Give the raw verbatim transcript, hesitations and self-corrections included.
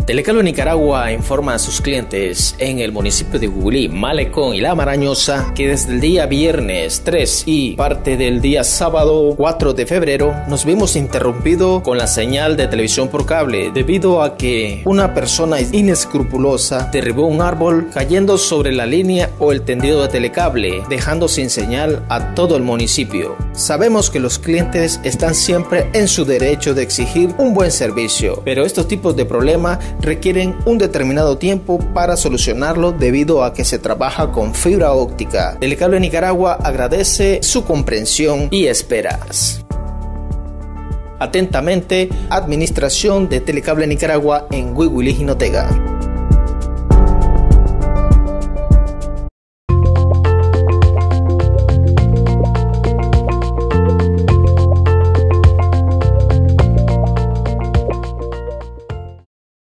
Telecable Nicaragua informa a sus clientes en el municipio de Gugulí, Malecón y La Marañosa que desde el día viernes tres y parte del día sábado cuatro de febrero nos vimos interrumpido con la señal de televisión por cable debido a que una persona inescrupulosa derribó un árbol cayendo sobre la línea o el tendido de telecable, dejando sin señal a todo el municipio. Sabemos que los clientes están siempre en su derecho de exigir un buen servicio, pero estos tipos de problemas requieren un determinado tiempo para solucionarlo debido a que se trabaja con fibra óptica. Telecable Nicaragua agradece su comprensión y esperas. Atentamente, Administración de Telecable Nicaragua en Huihuilí, Jinotega.